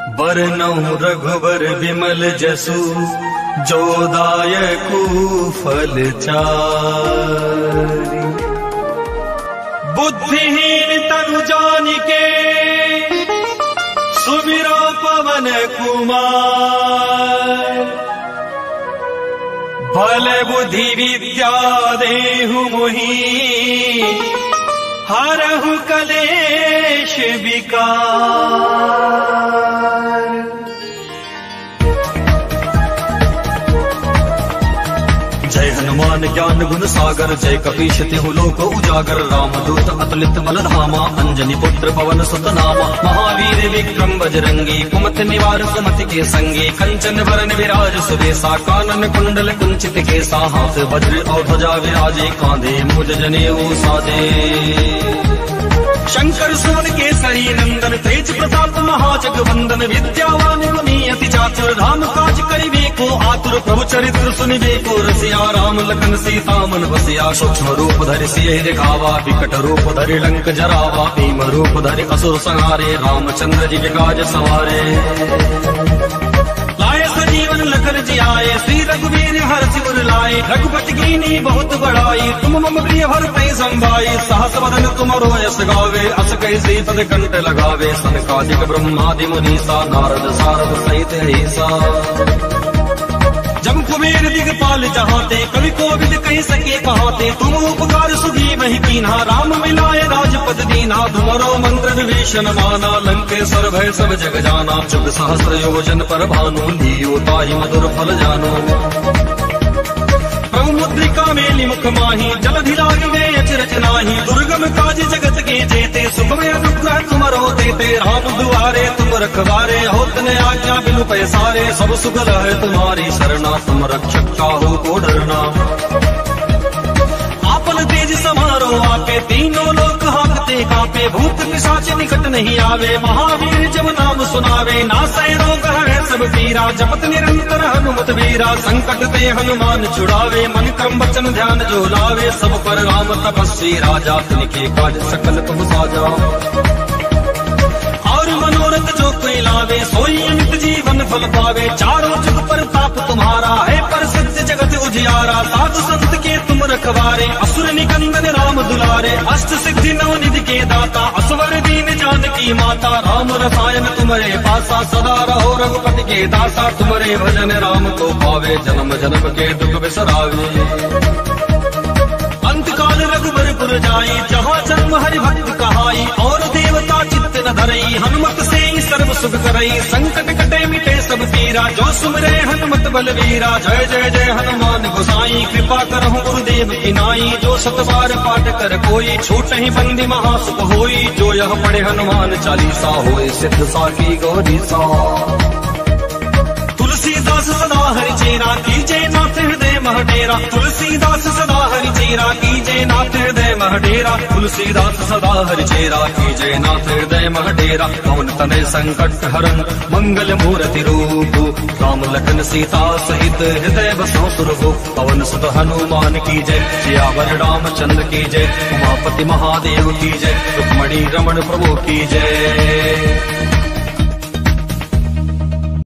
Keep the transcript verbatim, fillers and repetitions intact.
बरनौ रघुबर विमल जसु जो दायकु फल चारि। बुद्धिहीन तनु जानिके सुमिरो पवन कुमार। बल बुद्धि विद्या देहु मोहि हरहु कलेश विकार। जय हनुमान ज्ञान गुण सागर जय कपीश तिहु लोक उजागर। रामदूत अतुलित बल धामा अंजनी पुत्र पवन सुत नामा। महावीर विक्रम बजरंगी कुमति निवार सुमति के संगी। कंचन वरन विराज सुबेसा कानन कुंडल कुंचित केसा। हाथ वज्र और ध्वजा विराजे कांधे मुज जनेऊ साजे। शंकर सुवन केसरी नंदन तेज प्रताप महाजगवंदन। विद्यावान गुणी अति चातुर राम काज करिबे को आतुर। प्रभु चरित्र सुनिबे को रसिया राम लखन सीता मन बसिया। सूक्ष्म रूप धरि सियहि दिखावा विकट रूप धरि लंक जरावा। भीम रूप धरि असुर संहारे रामचंद्र जी के काज सवारे। लाए सजीवन लखन जियाए श्री रघुवीर हरषि उर लाए। रघुपति कीनी बहुत बड़ाई तुम मम प्रिय भरतहि संभाई। सहस वदन तुमरो यश गावे अस कहि श्रीपद कंठ लगावे। सनकादिक ब्रह्मादि मुनीसा नारद सारद सहित ऐसा। जब कुबेर दिगपाल जहाते कवि कोविद कहि सके कहाते। तुम उपकार सुग्रीव ही कीन्हा राम मिलाए राजपद दीन्हा। तुमरो मंत्र विभीषण माना लंकेश्वर भय सब जग जाना। जुग सहस्र योजन पर भानु लियो ताहि मधुर फल जानो। प्रभु मुद्रिका मेलि मुख माही जलधि लागिवे अचरज नाही। दुर्गम काज जगत के जेते सुगम अनुग्रह तुमरो देते। राम दुआरे तुम रखवारे होत न आज्ञा बिनु पैसारे। सब सुख रहे तुम्हारी शरणा तुम रक्षक काहू को डरना। आपन तेज समारो आपे तीनों लोक हांकते कांपे। भूत पिशाच निकट नहीं आवे महावीर जब नाम सुनावे। नासै रोग है सब पीरा जपत निरंतर हनुमत वीरा। संकट ते हनुमान छुड़ावे मन क्रम वचन ध्यान जो लावे। सब पर राम तपस्वी राजा तिनके काज सकल तुम साजा। और मनोरथ जो कोई लावे सोई अमित जीवन फल पावे। चारों जुग पर ताप तुम्हारा है प्रसिद्ध जगत उजियारा। साधु संत के तुम रखवारे असुर निकंदन राम दुलारे। अष्ट सिद्धि नव निधि के दाता असवर दीन जानकी माता। राम रसायन तुम्हारे पासा सदा रहो रघुपति के दासा। तुम्हारे भजन राम को पावे जन्म जन्म के दुख बिसरावे। अंतकाल रघुबर पुर जाई जहाँ जन्म हरि भक्त कहाई। और देवता चित्त न धरई हनुमत से सर्व सुख करई। संकट कटे मिटे सब पीरा जो सुमरे हनुमत बलवीरा। जय जय जय हनुमान गोसाई कृपा करहु गुरुदेव की नाई। जो सत बार पाठ कर कोई छूटहि बंदी महासुख होई। जो यह पढ़े हनुमान चालीसा होए सिद्ध साखी गौरी सा। तुलसीदास सदा हरि चेरा कीजे नाथ हृदय मह डेरा। तुलसीदास सदा हरि चेरा कीजे नाथ हृदय मह डेरा। तुलसीदास सदा हरि चेरा कीजे नाथ हृदय मह डेरा। पवन तनय संकट हरन मंगल मूर्ति रूप। राम लखन सीता सहित हृदय बसो सुरभु। पवन सुत हनुमान की जय सियावर रामचंद्र की जय। उमापति महादेव की जय रुक्मणी रमण प्रभु की जय।